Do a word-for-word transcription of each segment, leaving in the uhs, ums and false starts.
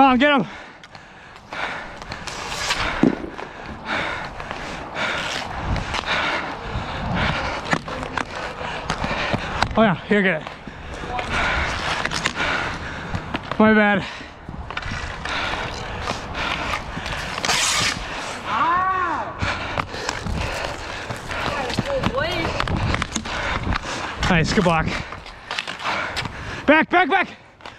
Come on, get him. Oh yeah, here, get it. My bad. Nice, good block. Back, back, back.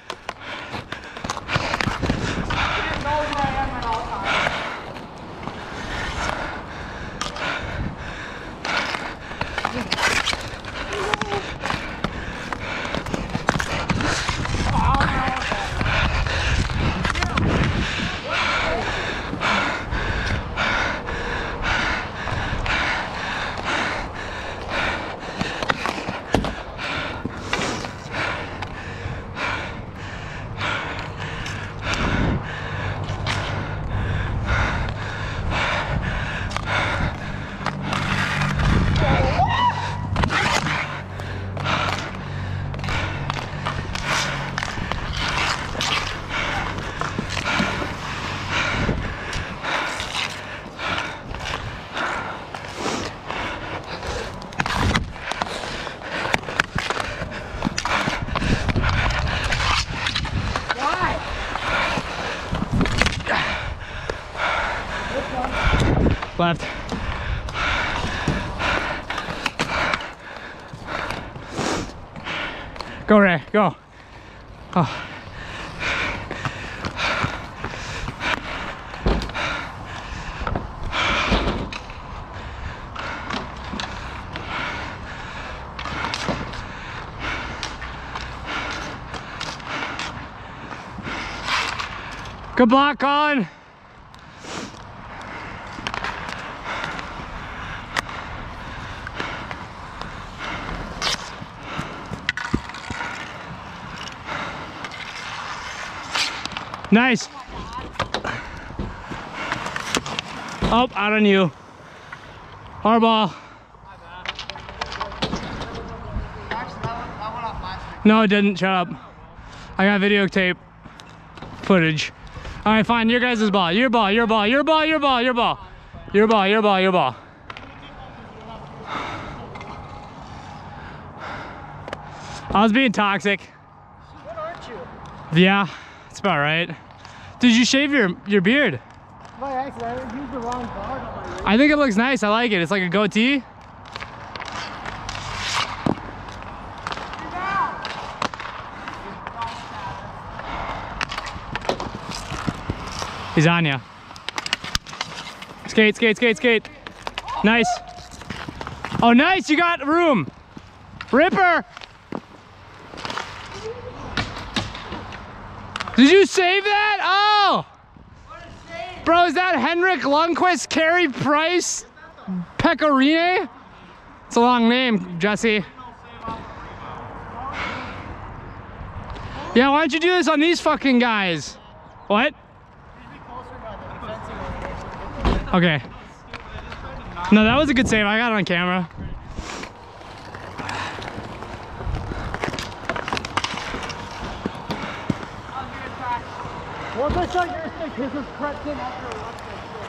Left. Go, Ray, go. Oh. Good block, Colin. Nice. Oh, out on you. Our ball. No, it didn't. Shut up. I got videotape footage. All right, fine. Your guys' ball. Your ball. Your ball. Your ball. Your ball. Your ball. Your ball. Your ball. Your ball. I was being toxic. What aren't you? Yeah. That's about right. Did you shave your your beard? By accident, I used the wrong guard on my wrist. I think it looks nice. I like it. It's like a goatee. He's on ya. Skate, skate, skate, skate. Nice. Oh, nice. You got room. Ripper. Did you save that? Oh! Bro, is that Henrik Lundqvist, Carey Price, Pecorine? It's a long name, Jesse. Yeah, why don't you do this on these fucking guys? What? Okay. No, that was a good save. I got it on camera. Once I shot your stick, his was crept in after a left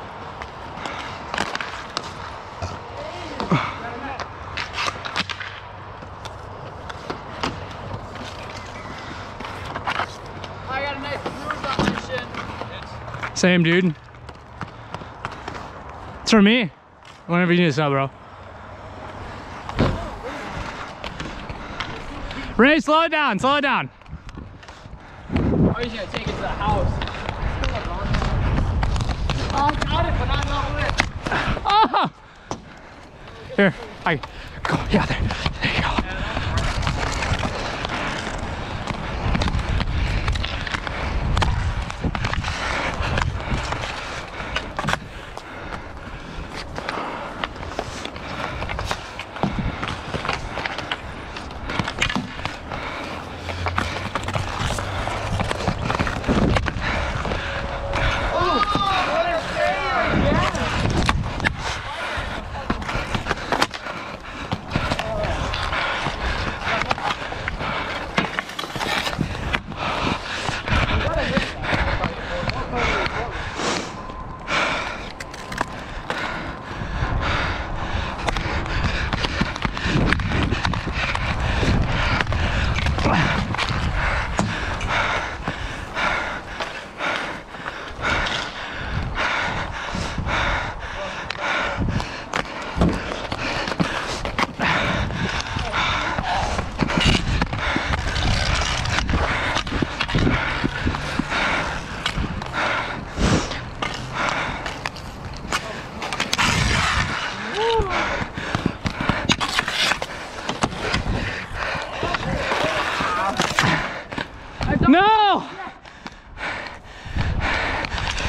I got a nice bruise on my shin. Same, dude. It's for me. Whenever you need a sub, bro. Ray, slow it down. Slow it down. Oh, he's gonna take it to the house. Oh, I got it, but not all the way. Oh! Here, I go. Yeah, there. There you go.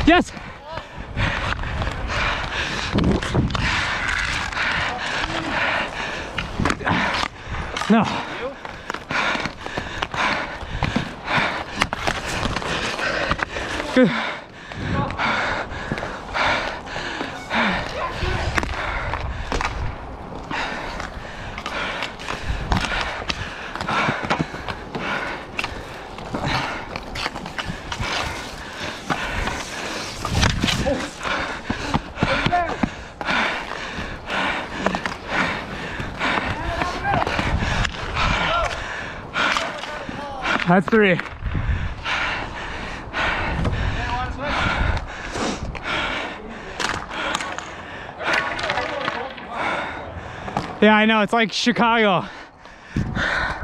Yes. No. Good. That's three. Yeah, I know, it's like Chicago.